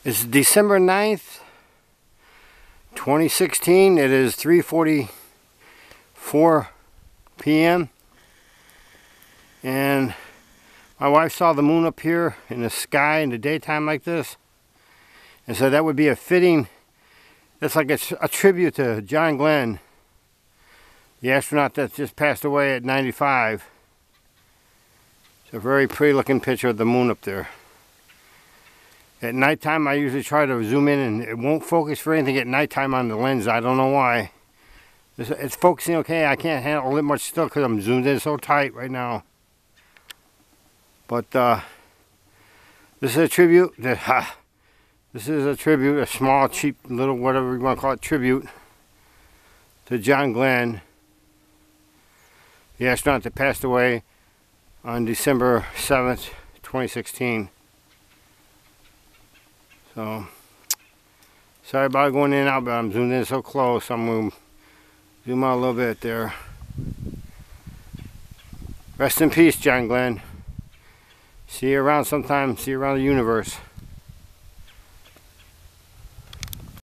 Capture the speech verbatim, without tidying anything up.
It's December ninth, twenty sixteen. It is three forty-four p m and my wife saw the moon up here in the sky in the daytime like this, and so that would be a fitting, that's like a, a tribute to John Glenn, the astronaut that just passed away at ninety-five. It's a very pretty looking picture of the moon up there. At nighttime I usually try to zoom in and it won't focus for anything at nighttime on the lens. I don't know why. It's, it's focusing okay. I can't handle it much still because I'm zoomed in so tight right now. But uh, this is a tribute. To, uh, this is a tribute, a small, cheap, little, whatever you want to call it, tribute to John Glenn, the astronaut that passed away on December seventh, twenty sixteen. So, sorry about going in and out, but I'm zoomed in so close. I'm going to zoom out a little bit there. Rest in peace, John Glenn. See you around sometime. See you around the universe.